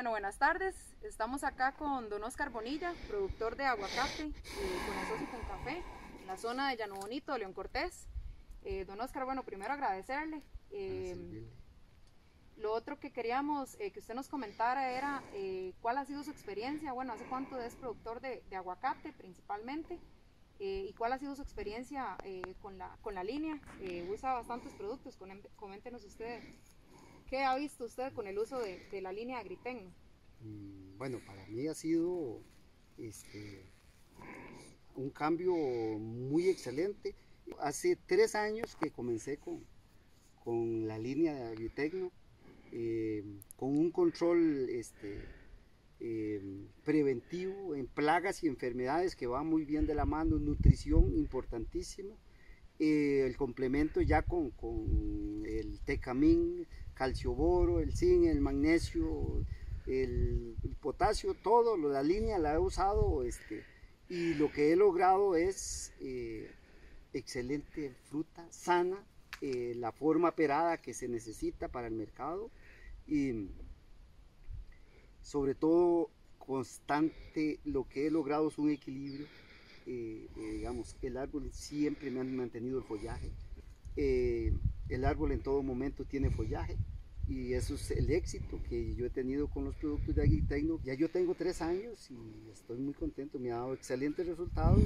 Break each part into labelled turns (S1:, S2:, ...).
S1: Bueno, buenas tardes. Estamos acá con don Oscar Bonilla, productor de aguacate, con Asocio con Café, en la zona de Llano Bonito, de León Cortés. Don Oscar, bueno, primero agradecerle. Lo otro que queríamos que usted nos comentara era cuál ha sido su experiencia, bueno, hace cuánto es productor de aguacate principalmente, y cuál ha sido su experiencia con la línea. Usa bastantes productos, coméntenos usted. ¿Qué ha visto usted con el uso de la línea Agritecno?
S2: Bueno, para mí ha sido un cambio muy excelente. Hace 3 años que comencé con la línea de Agritecno, con un control preventivo en plagas y enfermedades que va muy bien de la mano, nutrición importantísimo, el complemento ya con el Tecamín, calcio boro, el zinc, el magnesio, el potasio, todo, la línea la he usado y lo que he logrado es excelente fruta, sana, la forma perada que se necesita para el mercado y sobre todo constante. Lo que he logrado es un equilibrio. Digamos, el árbol siempre me ha mantenido el follaje. El árbol en todo momento tiene follaje y eso es el éxito que yo he tenido con los productos de Agritecno. Ya yo tengo 3 años y estoy muy contento, me ha dado excelentes resultados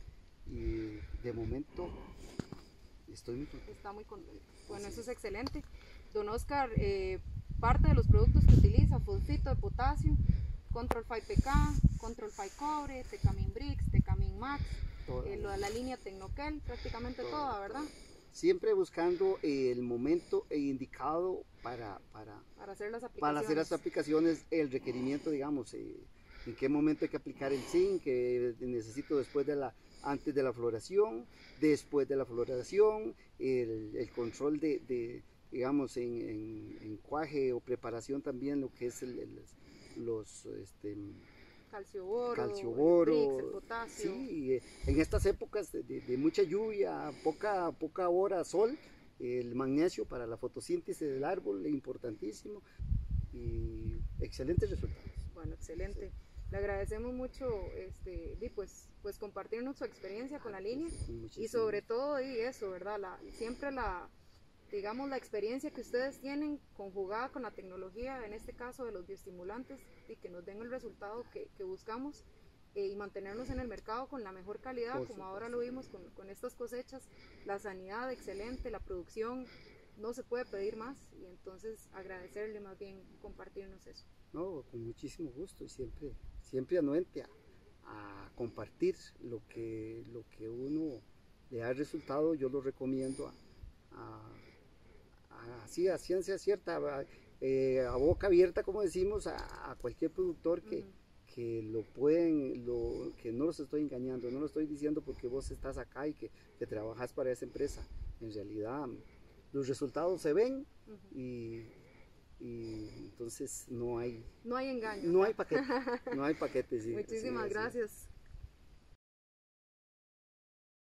S2: y de momento estoy muy contento.
S1: Está muy contento. Bueno, eso es excelente. Don Oscar, parte de los productos que utiliza, fosfito de potasio, Control 5 PK, Control 5 Cobre, Tecamin Brix, Tecamin Max, la línea Tecnoquel, prácticamente toda, ¿verdad?
S2: Siempre buscando el momento indicado para
S1: hacer las aplicaciones.
S2: Para hacer las aplicaciones, el requerimiento, digamos, en qué momento hay que aplicar el zinc, que necesito antes de la floración, después de la floración, el control digamos, en cuaje o preparación también, lo que es los
S1: calcio boro,
S2: el
S1: brix, el potasio.
S2: Sí, en estas épocas de mucha lluvia, poca hora sol, el magnesio para la fotosíntesis del árbol es importantísimo y excelentes resultados.
S1: Bueno, excelente. Sí. Le agradecemos mucho pues compartirnos su experiencia con la línea y sobre todo eso, ¿verdad? Siempre la experiencia que ustedes tienen conjugada con la tecnología, en este caso de los bioestimulantes, y que nos den el resultado que buscamos y mantenernos en el mercado con la mejor calidad, como ahora lo vimos con estas cosechas, la sanidad excelente, la producción, no se puede pedir más, y entonces agradecerle más bien compartirnos eso.
S2: No, con muchísimo gusto y siempre anuente a compartir lo que uno le da resultado. Yo lo recomiendo así a ciencia cierta, a boca abierta, como decimos, a cualquier productor que que no los estoy engañando, no lo estoy diciendo porque vos estás acá y que trabajas para esa empresa. En realidad los resultados se ven y entonces no hay
S1: engaño,
S2: no hay paquete, sí.
S1: Muchísimas gracias.